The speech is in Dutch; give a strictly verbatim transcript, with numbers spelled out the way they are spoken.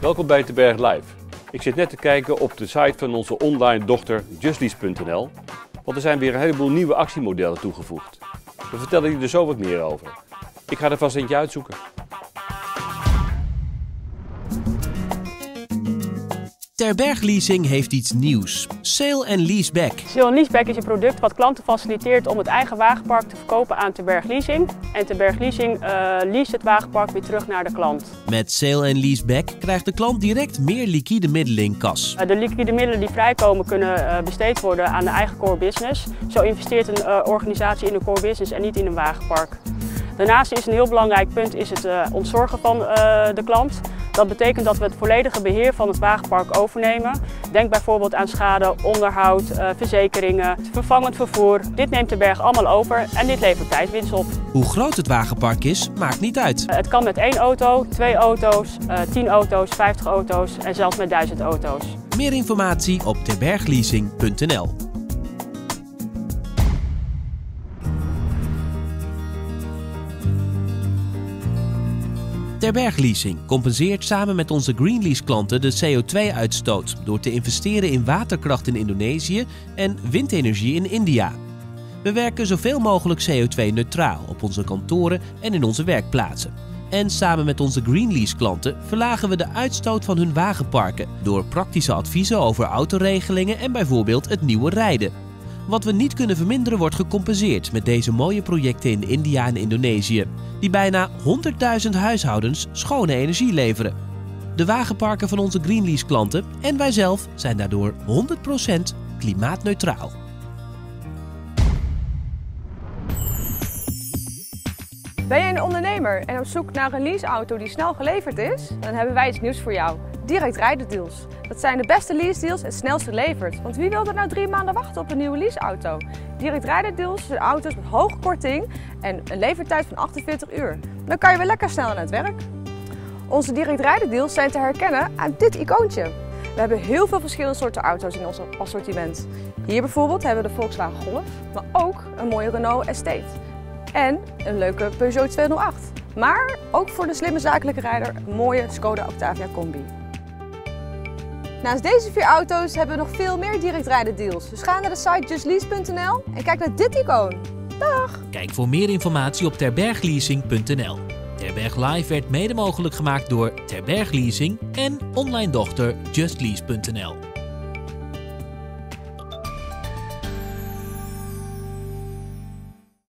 Welkom bij Terberg Live. Ik zit net te kijken op de site van onze online dochter justlease punt n l, want er zijn weer een heleboel nieuwe actiemodellen toegevoegd. We vertellen jullie er zo wat meer over. Ik ga er vast eentje uitzoeken. Terberg Leasing heeft iets nieuws. Sale and Leaseback. Sale and Leaseback is een product wat klanten faciliteert om het eigen wagenpark te verkopen aan Terberg Leasing. En Terberg Leasing uh, lease het wagenpark weer terug naar de klant. Met Sale and Leaseback krijgt de klant direct meer liquide middelen in kas. Uh, de liquide middelen die vrijkomen kunnen uh, besteed worden aan de eigen core business. Zo investeert een uh, organisatie in een core business en niet in een wagenpark. Daarnaast is een heel belangrijk punt is het uh, ontzorgen van uh, de klant. Dat betekent dat we het volledige beheer van het wagenpark overnemen. Denk bijvoorbeeld aan schade, onderhoud, uh, verzekeringen, vervangend vervoer. Dit neemt Terberg allemaal over en dit levert tijdwinst op. Hoe groot het wagenpark is, maakt niet uit. Uh, het kan met één auto, twee auto's, uh, tien auto's, vijftig auto's en zelfs met duizend auto's. Meer informatie op terberg leasing punt n l. Terberg Leasing compenseert samen met onze Greenlease klanten de C O twee uitstoot door te investeren in waterkracht in Indonesië en windenergie in India. We werken zoveel mogelijk C O twee neutraal op onze kantoren en in onze werkplaatsen. En samen met onze Greenlease klanten verlagen we de uitstoot van hun wagenparken door praktische adviezen over autoregelingen en bijvoorbeeld het nieuwe rijden. Wat we niet kunnen verminderen wordt gecompenseerd met deze mooie projecten in India en Indonesië, die bijna honderdduizend huishoudens schone energie leveren. De wagenparken van onze Greenlease klanten en wij zelf zijn daardoor honderd procent klimaatneutraal. Ben je een ondernemer en op zoek naar een leaseauto die snel geleverd is? Dan hebben wij iets nieuws voor jou. Direct rijden deals. Dat zijn de beste lease deals en snelst geleverd. Want wie wil er nou drie maanden wachten op een nieuwe leaseauto? Direct rijden deals zijn auto's met hoge korting en een levertijd van achtenveertig uur. Dan kan je weer lekker snel naar het werk. Onze direct rijden deals zijn te herkennen aan dit icoontje. We hebben heel veel verschillende soorten auto's in ons assortiment. Hier bijvoorbeeld hebben we de Volkswagen Golf, maar ook een mooie Renault Estate. En een leuke Peugeot tweehonderdacht. Maar ook voor de slimme zakelijke rijder een mooie Skoda Octavia Combi. Naast deze vier auto's hebben we nog veel meer direct rijden deals. Dus ga naar de site just lease punt n l en kijk naar dit icoon. Dag! Kijk voor meer informatie op terberg leasing punt n l. Terberg Live werd mede mogelijk gemaakt door Terberg Leasing en online dochter just lease punt n l.